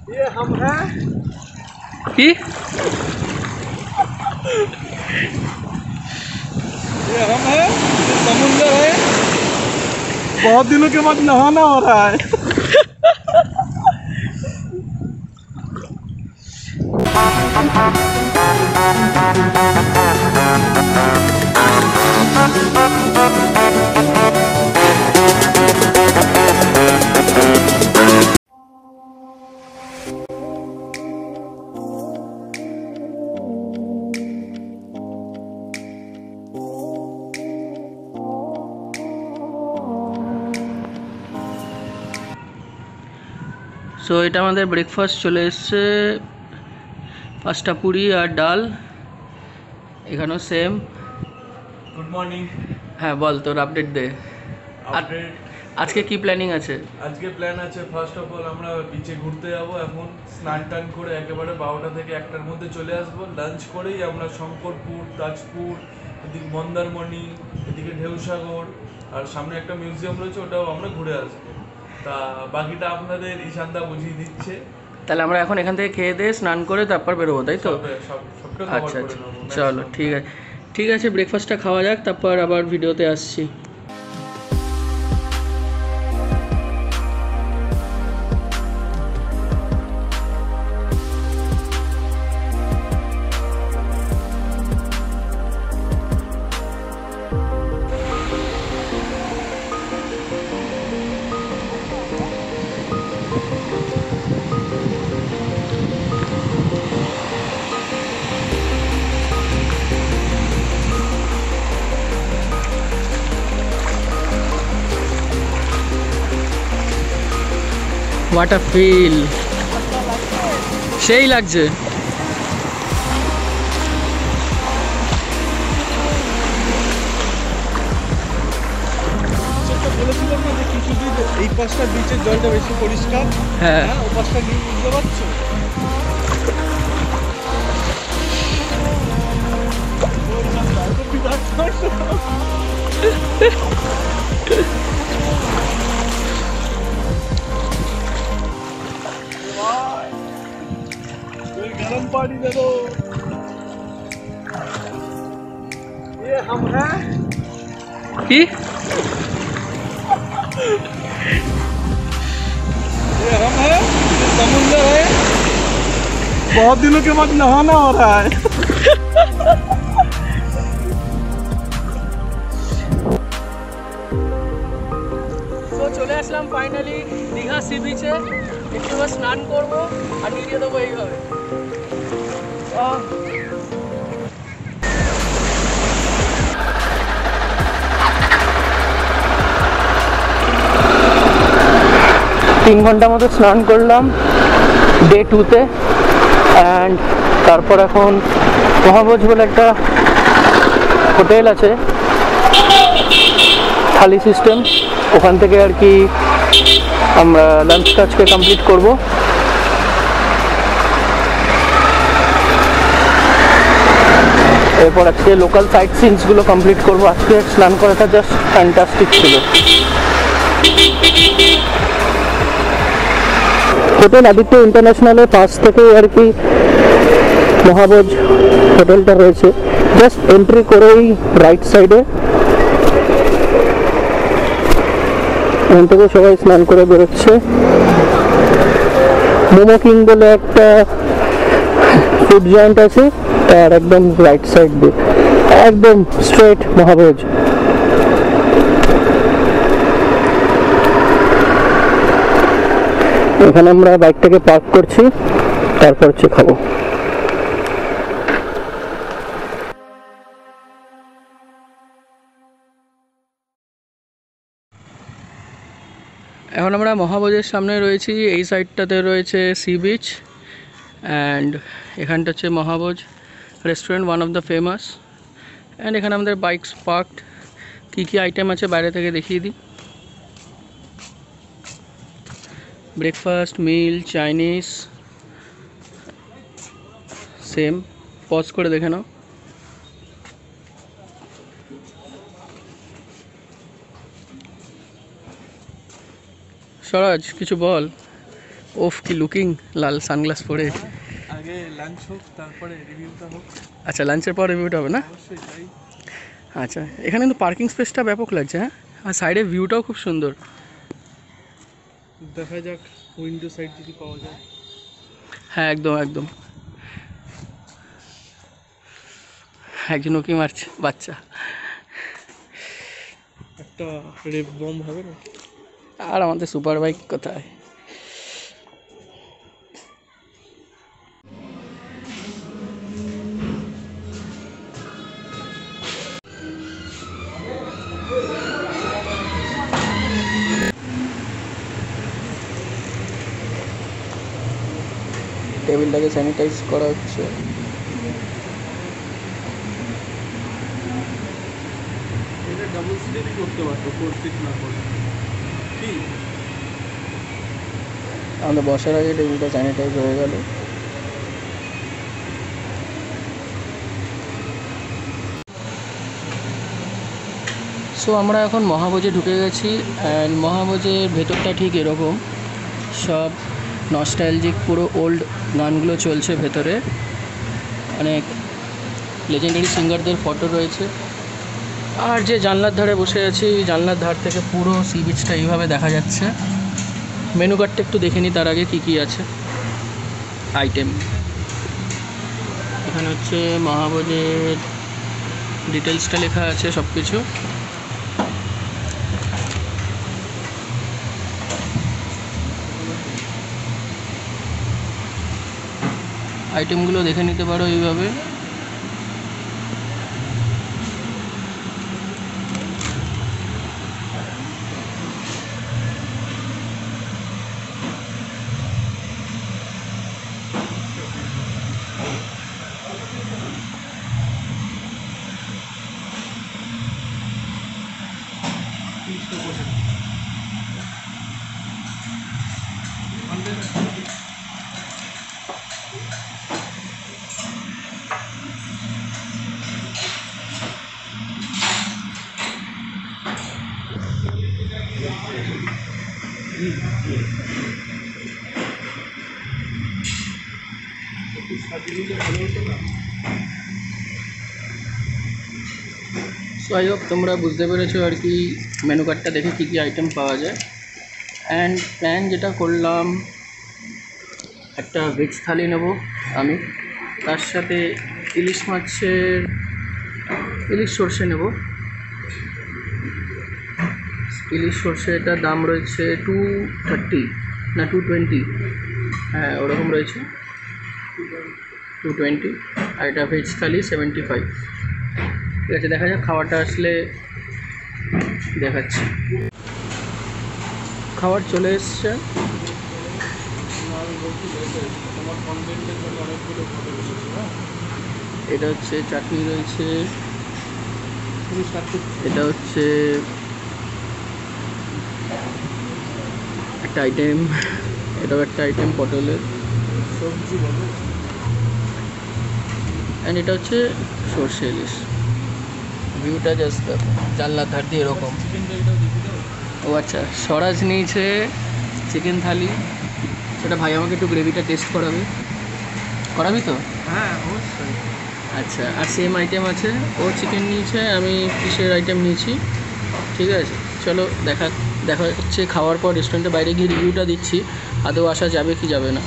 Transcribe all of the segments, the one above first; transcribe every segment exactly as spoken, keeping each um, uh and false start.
ये हम हैं कि ये हम हैं ये समुंदर है। बहुत दिनों के बाद नहाना हो रहा है। সো এটা আমাদের ব্রেকফাস্ট চলে এসছে, পাঁচটা পুরি আর ডাল। এখানেও সেম। Good morning. হ্যাঁ বল, তোর আপডেট দে। আপডেট আজকে কি প্ল্যানিং আছে? আজকে প্ল্যান আছে, ফার্স্ট অফ অল আমরা বিচে ঘুরতে যাব। এখন স্নান টান করে একেবারে বারোটা থেকে একটার মধ্যে চলে আসবো। লাঞ্চ করেই আমরা শঙ্করপুর, তাজপুর, এদিকে মন্দারমণি, এদিকে ঢেউসাগর, আর সামনে একটা মিউজিয়াম রয়েছে, ওটাও আমরা ঘুরে আসবো। তা বাকিটা আপনাদের ঈশানদা বুঝিয়ে দিচ্ছে। তাহলে আমরা এখন এখান থেকে খেয়ে দিয়ে স্নান করে তারপর বেরোবো, তাই তো? আচ্ছা আচ্ছা, চলো ঠিক আছে ঠিক আছে ব্রেকফাস্টটা খাওয়া যাক, তারপর আবার ভিডিওতে আসছি। হোয়াট আ ফিল, সেই লাগছে। বলেছিলাম না যে কিছুদিন এই পাশটা বিচের জলটা বেশি পরিষ্কার। হ্যাঁ ও পাশটা গিয়ে বুঝতে পারছো। गरम पानी दे दो। ये हम हैं कि ये हम हैं ये समुंदर है। बहुत दिनों के बाद नहाना हो रहा है। তো চলে আসলাম ফাইনালি দীঘা সি বিচে। একটু স্নান করবো আর ভিডিও দেবো এইভাবে। তিন ঘন্টা মতো স্নান করলাম ডে টুতে, অ্যান্ড তারপর এখন মহাভোজ বলে একটা হোটেল আছে, থালি সিস্টেম, ওখান থেকে আর কি আমরা লাঞ্চটা আজকে কমপ্লিট করব। এরপর আজকে লোকাল সাইট সিনসগুলো কমপ্লিট করব। আজকে স্নান করাটা জাস্ট ফ্যান্টাস্টিক ছিল। হোটেল আদিত্য ইন্টারন্যাশনালের পাশ থেকে আর কি মহাভোজ হোটেলটা রয়েছে, জাস্ট এন্ট্রি করেই রাইট সাইডে। এখান থেকে সবাই স্নান করে বেরোচ্ছে। মোমো কিং বলে একটা ফুড জয়েন্ট আছে, তার একদম রাইট সাইড দিয়ে একদম স্ট্রেট মহাভোজ। এখানে আমরা বাইকটাকে পার্ক করছি, তারপর হচ্ছে খাবো। এখন আমরা মহাভোজের সামনে রয়েছি। এই সাইডটাতে রয়েছে সি বিচ, অ্যান্ড এখানটা হচ্ছে Mahabhoj restaurant, one of the famous. And এখানে আমাদের বাইকস পার্কড। কী কী আইটেম আছে বাইরে থেকে দেখিয়ে দিই। Breakfast, meal, Chinese, same. Pause করে দেখে নাও। স্বরাজ কিছু বল। ওফ কি লুকিং, লাল সানগ্লাস পরে। আগে লাঞ্চ হোক তারপরে রিভিউটা হোক। আচ্ছা, লাঞ্চের পর রিভিউটা হবে না? অবশ্যই তাই। আচ্ছা, এখানে কিন্তু পার্কিং স্পেসটা ব্যাপক লাগছে, হ্যাঁ, আর সাইডের ভিউটাও খুব সুন্দর। দেখা যাক উইন্ডো সাইড যদি পাওয়া যায়। হ্যাঁ, একদম একদম। একজন উকি মারছে বাচ্চা। একটা রেপ বম হবে না? আর আমাদের সুপার বাইক কোথায়? টেবিলটাকে স্যানিটাইজ করা হচ্ছে। এটা ডাবল সিটই করতে পারতো, ফোর সিট না করে। কি আমাদের বসার আগে টেবিলটা স্যানিটাইজ হয়ে গেল। সো আমরা এখন মহাভোজে ঢুকে গেছি। অ্যান্ড মহাভোজের ভেতরটা ঠিক এরকম, সব নস্টালজিক পুরো ওল্ড গানগুলো চলছে ভেতরে, অনেক লেজেন্ডারি সিঙ্গারদের ফটো রয়েছে। আর যে জানলার ধারে বসে আছি, জানলার ধার থেকে পুরো সি বিচটা এইভাবে দেখা যাচ্ছে। মেনু কার্ডটা একটু দেখে নিই তার আগে কী কী আছে আইটেম। এখানে হচ্ছে মহাভোজের ডিটেলসটা লেখা আছে সব কিছু। আইটেমগুলো দেখে নিতে পারো এইভাবে। সো আই হোপ তোমরা বুঝতে পেরেছো আর কি মেনু কার্ডটা দেখে কী কী আইটেম পাওয়া যায়। অ্যান্ড প্ল্যান যেটা করলাম, একটা ভেজ থালি নেব আমি, তার সাথে ইলিশ মাছের ইলিশ সর্ষে নেব। ইলিশ সর্ষেটার দাম রয়েছে টু থার্টি না টু টোয়েন্টি, হ্যাঁ ওরকম রয়েছে, টু টোয়েন্টি। আর এটা ভেজ থালি সেভেন্টি ফাইভ। ঠিক আছে, দেখা যাক, খাওয়াটা আসলে দেখাচ্ছি। খাবার চলে এসছে। এটা হচ্ছে চাটনি রয়েছে, এটা হচ্ছে একটা আইটেম, এটাও একটা আইটেম পটলের সবজি বলো। অ্যান্ড এটা হচ্ছে সর্ষে ইলিশ। ভিউটা জাস্ট জানলার ধার দিয়ে এরকম। ও আচ্ছা, স্বরাজ নিয়েছে চিকেন থালি, সেটা ভাই আমাকে একটু গ্রেভিটা টেস্ট করাবে, করাবি তো? হ্যাঁ অবশ্যই। আচ্ছা, আর সেম আইটেম আছে, ও চিকেন নিয়েছে, আমি ফিশের আইটেম নিয়েছি। ঠিক আছে, চলো দেখা দেখা হচ্ছে খাওয়ার পর। রেস্টুরেন্টের বাইরে গিয়ে রিভিউটা দিচ্ছি আদৌ আসা যাবে কি যাবে না।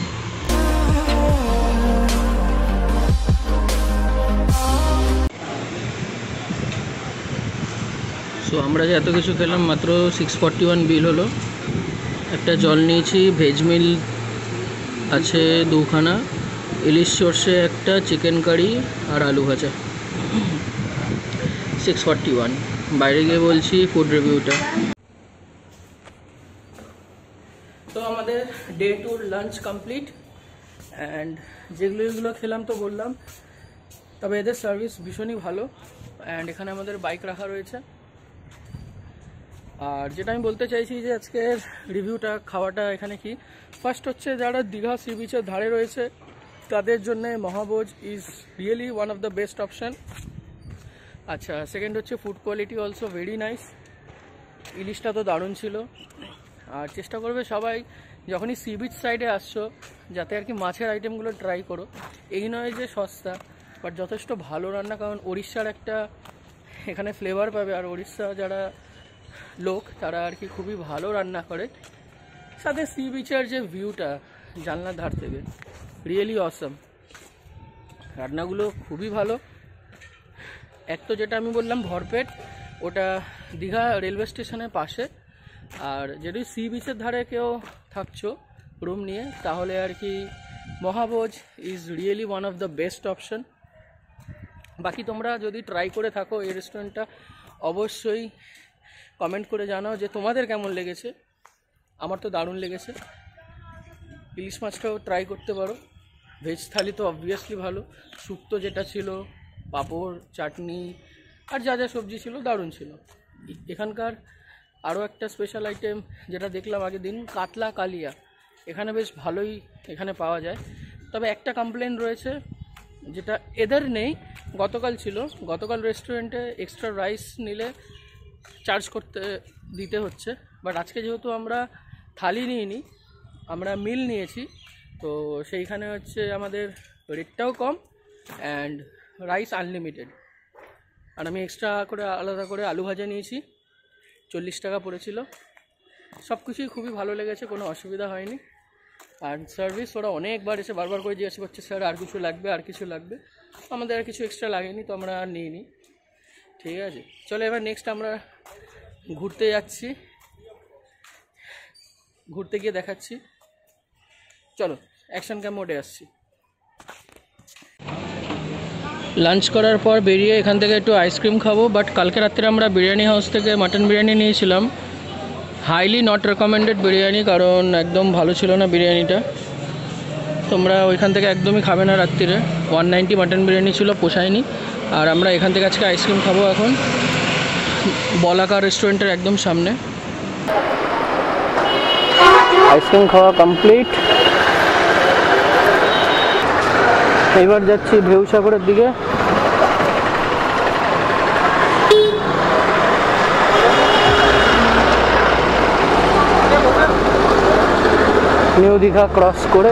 সো আমরা যে এত কিছু খেলাম, মাত্র সিক্স ফর্টি ওয়ান বিল হলো। একটা জল নিয়েছি, ভেজ মিল আছে দুখানা, ইলিশ সর্ষে একটা, চিকেন কারি আর আলু ভাজা, সিক্স ফর্টি ওয়ান। বাইরে গিয়ে বলছি ফুড রিভিউটা। তো আমাদের ডে টুর লাঞ্চ কমপ্লিট। অ্যান্ড যেগুলো এগুলো খেলাম তো বললাম, তবে এদের সার্ভিস ভীষণই ভালো। অ্যান্ড এখানে আমাদের বাইক রাখা রয়েছে। আর যেটা আমি বলতে চাইছি যে আজকের রিভিউটা, খাওয়াটা এখানে কি, ফার্স্ট হচ্ছে যারা দীঘা সি বিচের ধারে রয়েছে তাদের জন্য Mahabhoj is really one of the best option. আচ্ছা, সেকেন্ড হচ্ছে food quality also very nice. ইলিশটা তো দারুণ ছিল। আর চেষ্টা করবে সবাই যখনই সি বিচ সাইডে আসছো যাতে আর কি মাছের আইটেমগুলো ট্রাই করো। এই নয় যে সস্তা, বাট যথেষ্ট ভালো রান্না, কারণ উড়িষ্যার একটা এখানে ফ্লেভার পাবে। আর উড়িষ্যা যারা লোক তারা আর কি খুবই ভালো রান্না করে। সাথে সি বিচের যে ভিউটা জানলার ধার থেকে, রিয়েলি অসম। রান্নাগুলো খুবই ভালো। এক তো যেটা আমি বললাম ভরপেট, ওটা দীঘা রেলওয়ে স্টেশনের পাশে। আর যদি সি বিচের ধারে কেউ থাকছো রুম নিয়ে, তাহলে আর কি Mahabhoj is really one of the best option. বাকি তোমরা যদি ট্রাই করে থাকো এই রেস্টুরেন্টটা, অবশ্যই কমেন্ট করে জানাও যে তোমাদের কেমন লেগেছে। আমার তো দারুণ লেগেছে। ইলিশ মাছটাও ট্রাই করতে পারো। ভেজ থালি তো অবভিয়াসলি ভালো। শুক্তো যেটা ছিল, পাঁপড়, চাটনি আর যা যা সবজি ছিল দারুণ ছিল। এখানকার আরও একটা স্পেশাল আইটেম যেটা দেখলাম আগের দিন, কাতলা কালিয়া, এখানে বেশ ভালোই এখানে পাওয়া যায়। তবে একটা কমপ্লেন রয়েছে যেটা এদের নেই, গতকাল ছিল। গতকাল রেস্টুরেন্টে এক্সট্রা রাইস নিলে চার্জ করতে দিতে হচ্ছে, বাট আজকে যেহেতু আমরা থালি নিইনি, আমরা মিল নিয়েছি, তো সেইখানে হচ্ছে আমাদের রেটটাও কম অ্যান্ড রাইস আনলিমিটেড। আর আমি এক্সট্রা করে আলাদা করে আলু ভাজা নিয়েছি, চল্লিশ টাকা পড়েছিল। সব কিছুই খুবই ভালো লেগেছে, কোনো অসুবিধা হয়নি। আর সার্ভিস ওরা অনেকবার এসে বারবার করে জিজ্ঞাসা করছে, স্যার আর কিছু লাগবে, আর কিছু লাগবে। আমাদের আর কিছু এক্সট্রা লাগেনি, তো আমরা আর নিইনি। ঠিক আছে, চলো এবার নেক্সট আমরা ঘুরতে যাচ্ছি, ঘুরতে গিয়ে দেখাচ্ছি। চলো অ্যাকশন ক্যাম মোডে আসছি। লাঞ্চ করার পর বেরিয়ে এখান থেকে একটু আইসক্রিম খাবো। বাট কালকে রাত্রে আমরা বিরিয়ানি হাউস থেকে মাটন বিরিয়ানি নিয়েছিলাম। হাইলি নট রেকমেন্ডেড বিরিয়ানি, কারণ একদম ভালো ছিল না বিরিয়ানিটা। তোমরা ওইখান থেকে একদমই খাবে না রাত্রিরে। ওয়ান নাইনটি মাটন বিরিয়ানি ছিল, পোষায়নি। আর আমরা এখান থেকে আজকে আইসক্রিম খাবো এখন, বলাকা রেস্টুরেন্টের একদম সামনে। আইসক্রিম খাওয়া কমপ্লিট। এবার যাচ্ছি ঢেউসাগরের দিকে। নিউ দীঘা ক্রস করে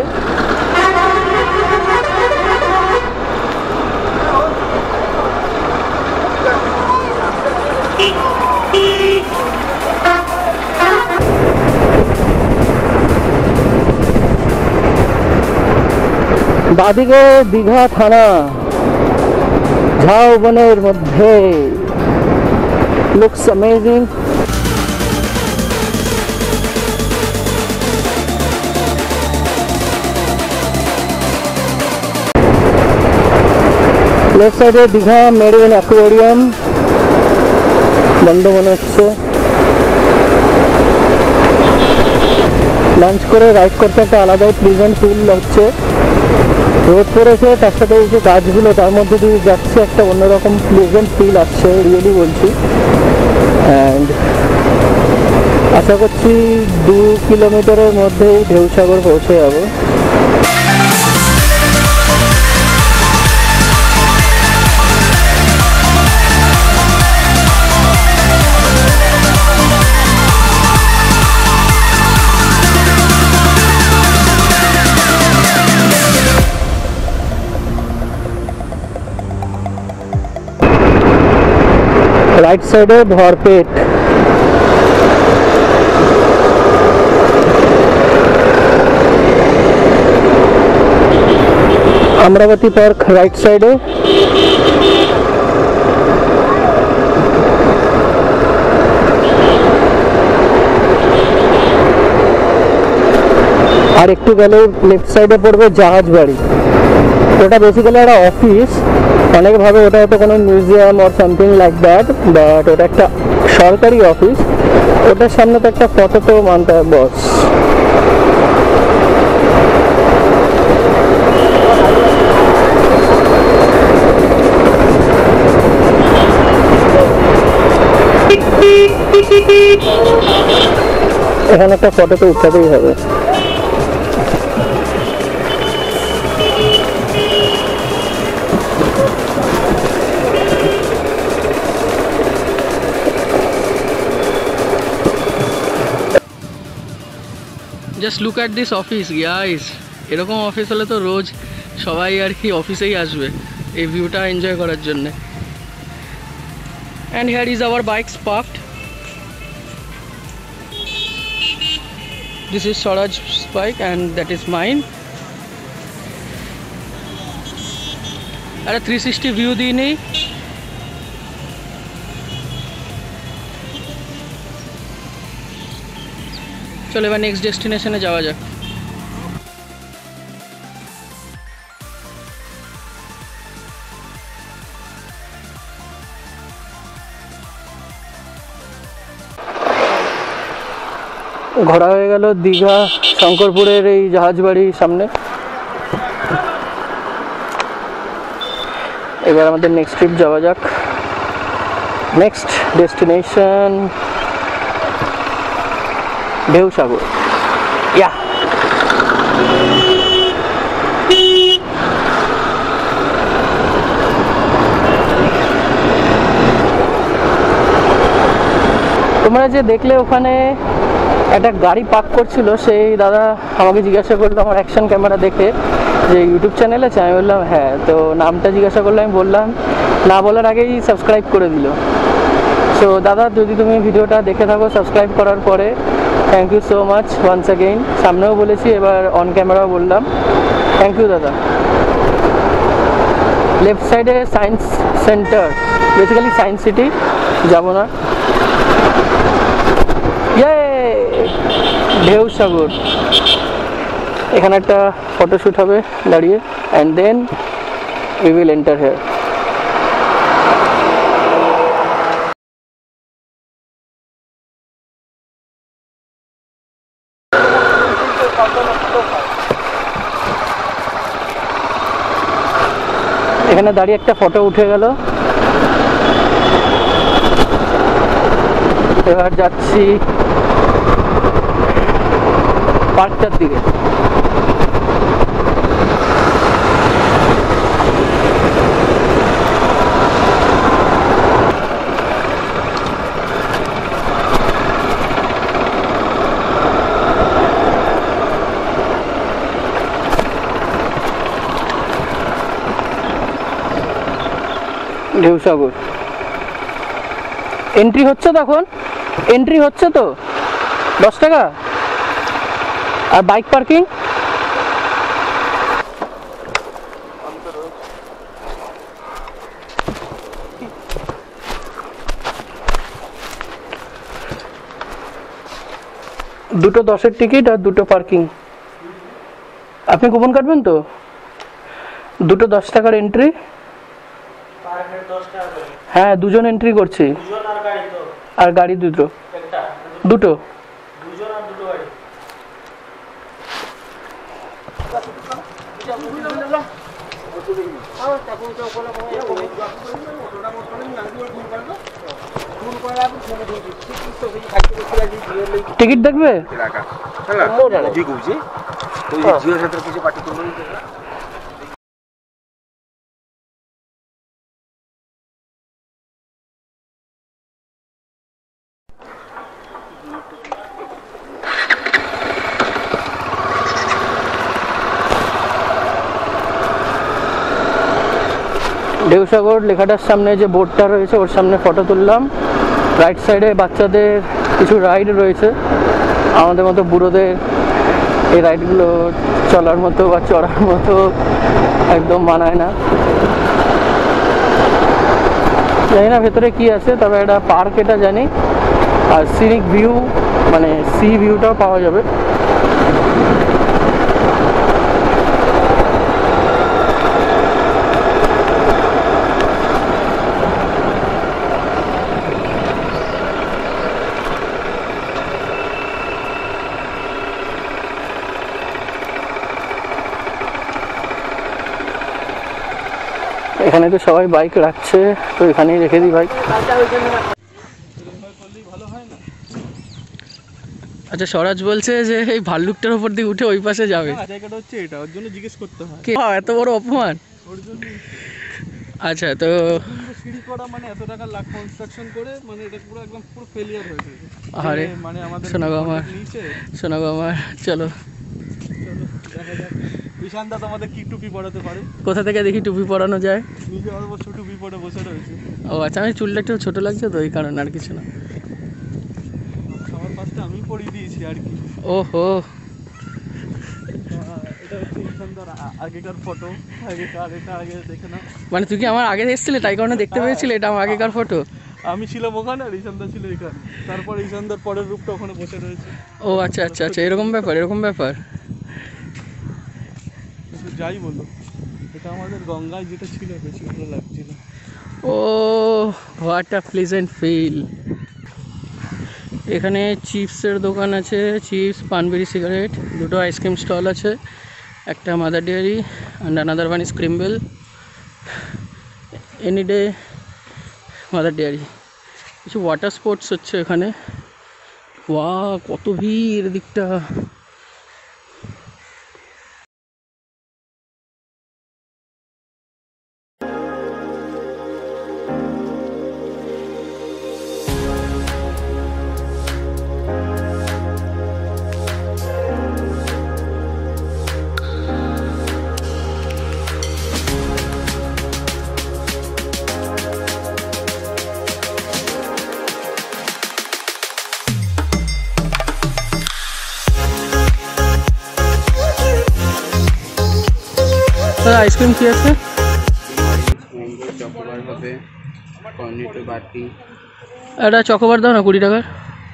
বাদিকে দীঘা থানা, ঝাউবনের মধ্যে। Looks amazing. লেফট সাইডে দীঘা মেরিন অ্যাকোয়ারিয়াম বন্ধ মনে হচ্ছে। লাঞ্চ করে রাইড করতে একটা আলাদাই প্লিজেন্ট ফিল হচ্ছে। রোদ পড়েছে, তার সাথে এই যে গাছগুলো তার মধ্যে দিয়ে যাচ্ছে, একটা অন্যরকম প্লিজেন্ট ফিল আসছে, রিয়েলি বলছি। অ্যান্ড আশা করছি দু কিলোমিটারের মধ্যেই ঢেউসাগর পৌঁছে যাবো। রাইট সাইডে ভরপেট। अमरावती पार्क राइट साइडे। और एकटू गेले लेफ्ट साइडे पड़বে জাহাজ বাড়ি। ওটা বেসিক্যালি একটা অফিস, অনেক ভাবে ওটা হয়তো কোনো museum or something like that, but ওটা একটা সরকারি অফিস। ওটার সামনে তো একটা ফটো তো মানতে হবে বস। এখানে একটা ফটো তো উঠাতেই হবে। Just look at this office guys, এরকম অফিস হলে তো রোজ সবাই আর কি অফিসেই আসবে এই ভিউটা এনজয় করার জন্যে। And here is our bikes parked. This is Swaraj's bike and that is mine. একটা থ্রি সিক্সটি ভিউ দিয়ে নেই। চলো এবার নেক্সট ডেস্টিনেশনে যাওয়া যাক। ঘোরা হয়ে গেল দীঘা শঙ্করপুরের এই জাহাজ বাড়ির সামনে। এবার আমাদের নেক্সট ট্রিপ যাওয়া যাক। Next destination ঢেউসাগর। ইয়া তোমরা যে দেখলে ওখানে একটা গাড়ি পার্ক করছিল, সেই দাদা আমাকে জিজ্ঞাসা করলো আমার অ্যাকশন ক্যামেরা দেখে যে ইউটিউব চ্যানেল আছে। আমি বললাম হ্যাঁ। তো নামটা জিজ্ঞাসা করলো, আমি বললাম, না বলার আগেই সাবস্ক্রাইব করে দিল। সো দাদা যদি তুমি ভিডিওটা দেখে থাকো সাবস্ক্রাইব করার পরে, thank you so much once again. সামনেও বলেছি, এবার অন ক্যামেরাও বললাম, থ্যাংক ইউ দাদা। লেফট সাইডে science centre, basically science city, যাবো না। ইয়ে ঢেউসাগর, এখানে একটা ফটোশ্যুট হবে দাঁড়িয়ে, and then we will enter here. এখানে দাঁড়িয়ে একটা ফটো উঠে গেল। এবার যাচ্ছি পার্কটার দিকে। ঢেউসাগর এন্ট্রি হচ্ছে, তখন এন্ট্রি হচ্ছে তো দশ টাকা। আর বাইক পার্কিং দুটো দশের টিকিট আর দুটো পার্কিং। আপনি কুপন কাটবেন তো? দুটো দশ টাকার এন্ট্রি। হ্যাঁ দুজন এন্ট্রি করছি, আর গাড়ি দুটো দুটো টিকিট দেখবে। ঢেউসাগর লেখাটার সামনে যে বোর্ডটা রয়েছে ওর সামনে ফটো তুললাম। রাইট সাইডে বাচ্চাদের কিছু রাইড রয়েছে, আমাদের মতো বুড়োদের এই রাইডগুলো চলার মতো বা চড়ার মতো একদম মানায় না। জানি না ভেতরে কি আছে, তবে একটা পার্ক এটা জানি, আর সিনিক ভিউ মানে সি ভিউটাও পাওয়া যাবে। এখানে তো সবাই বাইক রাখছে, তো এখানেই রেখে দিই বাইক। আচ্ছা স্বরাজ বলছে যে এই ভাল্লুকটার উপর দিয়ে উঠে ওই পাশে যাবে। জায়গাটা হচ্ছে এটা, ওর জন্য জিজ্ঞেস করতে হয়। এত বড় অপমান। আচ্ছা তো কিন্তু সিঁড়ি করা মানে এত টাকা লাখ কনস্ট্রাকশন করে মানে এটা পুরো একদম পুরো ফেলিয়ার হয়ে গেছে। আরে মানে আমাদের শোনো গো আমার নিচে শোনো গো আমার চলো চলো দেখা যাক ঈশান দা তোমাদের কি টুপি পরাতে পারে। কোথা থেকে দেখি টুপি পরানো যায়। নিজে অবশ্য টুপি পরে বসে রয়েছে। ও আচ্ছা, আমি চুলটা একটু ছোটো লাগছে তো এই কারণে, আর কিছু না। সবার ফার্স্টে আমি পরিয়ে দিয়েছি আর কি। ওহো, এটা হচ্ছে ঈশান দার আ- আগেকার ফটো, আগেকার এটা আগে দেখে না। মানে তুই কি আমার আগে এসেছিলে তাই কারণে দেখতে পেয়েছিলে এটা আমার আগেকার ফটো? আমি ছিলাম ওখানে আর ঈশান দা ছিল এখানে, তারপর ঈশান দার পরের রূপটা ওখানে বসে রয়েছে। ও আচ্ছা আচ্ছা আচ্ছা, এরকম ব্যাপার এরকম ব্যাপার কিন্তু যাই বলো, এটা আমাদের গঙ্গায় যেটা ছিল বেশি ভালো লাগছিল। ও হোয়াট আ প্লেজেন্ট ফিল। এখানে চিপসের দোকান আছে, চিপস, পানবিড়ি, সিগারেট, দুটো আইসক্রিম স্টল আছে, একটা Mother Dairy and another one is Creambell, any day Mother Dairy. কিছু ওয়াটার স্পোর্টস হচ্ছে এখানে। ওয়া কত ভিড় দিকটা। আইসক্রিম কি আছে? ম্যাঙ্গো চকোবার হবে, কর্নেটো বাটি। একটা চকোবার দাও না কুড়ি টাকার।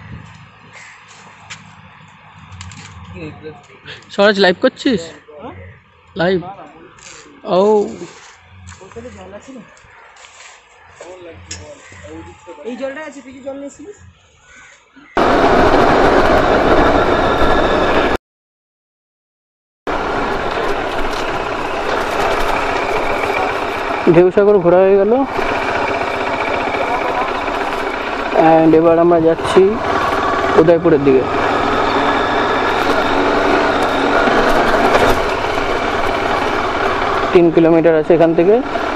স্বরাজ লাইভ করছিস? লাইভ? ও এই জলটা আছে, তুই কি জল নিয়েছিলিস? ঢেউসাগর ঘোরা হয়ে গেল অ্যান্ড এবার আমরা যাচ্ছি উদয়পুরের দিকে। তিন কিলোমিটার আছে এখান থেকে।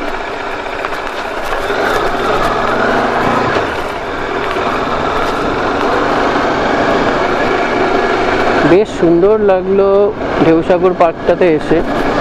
বেশ সুন্দর লাগলো ঢেউসাগর পার্কটাতে এসে।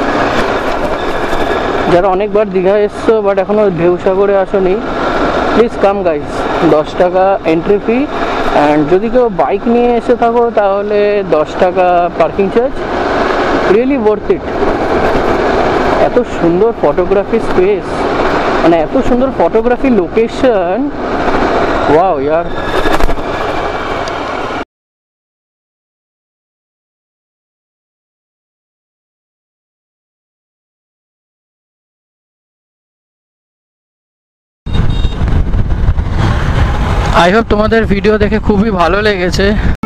যারা অনেকবার দীঘা এসছো বাট এখনও ঢেউসাগরে আসোনি, প্লিজ কাম গাইস। দশ টাকা এন্ট্রি ফি, অ্যান্ড যদি কেউ বাইক নিয়ে এসে থাকো তাহলে দশ টাকা parking charge. Really worth it. এত সুন্দর ফটোগ্রাফি স্পেস, মানে এত সুন্দর ফটোগ্রাফি লোকেশন, ওয়াও ইয়ার। আই হোপ তোমাদের ভিডিও দেখে খুবই ভালো লেগেছে।